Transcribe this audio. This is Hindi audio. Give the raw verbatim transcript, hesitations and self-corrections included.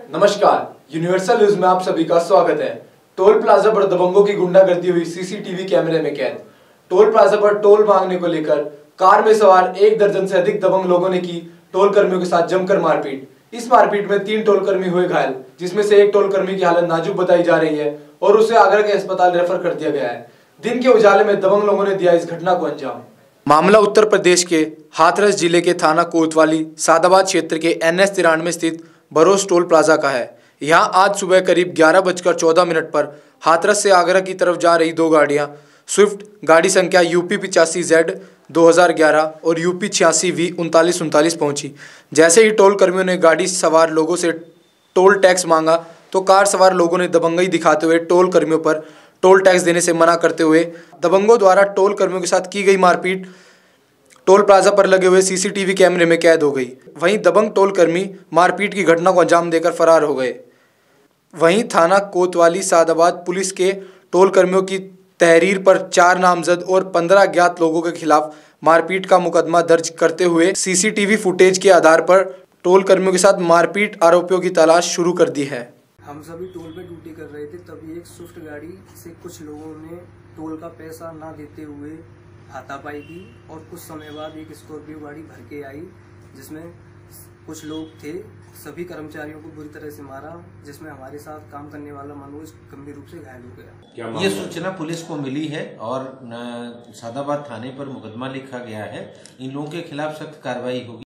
नमस्कार, यूनिवर्सल न्यूज में आप सभी का स्वागत है। टोल प्लाजा पर दबंगों की गुंडागर्दी हुई सीसीटीवी कैमरे में कैद। टोल प्लाजा पर टोल मांगने को लेकर कार में सवार एक दर्जन से अधिक दबंग लोगों ने की टोल कर्मियों के साथ जमकर मारपीट। इस मारपीट में तीन टोल कर्मी हुए घायल, जिसमें से एक टोल कर्मी की हालत नाजुक बताई जा रही है और उसे आगरा के अस्पताल रेफर कर दिया गया है। दिन के उजाले में दबंग लोगों ने दिया इस घटना को अंजाम। मामला उत्तर प्रदेश के हाथरस जिले के थाना कोतवाली सादाबाद क्षेत्र के एन एस तिरानवे स्थित भरोस टोल प्लाजा का है। यहाँ आज सुबह करीब ग्यारह बजकर चौदह मिनट पर हाथरस से आगरा की तरफ जा रही दो गाड़ियाँ स्विफ्ट गाड़ी संख्या यूपी पिचासी जेड दो हज़ार ग्यारह और यूपी छियासी वी उनतालीस उनतालीस पहुंची। जैसे ही टोल कर्मियों ने गाड़ी सवार लोगों से टोल टैक्स मांगा तो कार सवार लोगों ने दबंगई दिखाते हुए टोल कर्मियों पर टोल टैक्स देने से मना करते हुए दबंगों द्वारा टोल कर्मियों के साथ की गई मारपीट टोल प्लाजा पर लगे हुए सीसीटीवी कैमरे में कैद हो गई। वहीं दबंग टोल कर्मी मारपीट की घटना को अंजाम देकर फरार हो गए। वहीं थाना कोतवाली सादाबाद पुलिस के टोल कर्मियों की तहरीर पर चार नामजद और पंद्रह अज्ञात लोगों के खिलाफ मारपीट का मुकदमा दर्ज करते हुए सीसीटीवी फुटेज के आधार पर टोल कर्मियों के साथ मारपीट आरोपियों की तलाश शुरू कर दी है। हम सभी टोल पे ड्यूटी कर रहे थे, तभी एक स्विफ्ट गाड़ी से कुछ लोगों ने टोल का पैसा ना देते हुए हाथापाई की और कुछ समय बाद एक स्कॉर्पियो गाड़ी भर के आई, जिसमें कुछ लोग थे। सभी कर्मचारियों को बुरी तरह से मारा, जिसमें हमारे साथ काम करने वाला मनोज गंभीर रूप से घायल हो गया। ये सूचना पुलिस को मिली है और सादाबाद थाने पर मुकदमा लिखा गया है। इन लोगों के खिलाफ सख्त कार्रवाई होगी।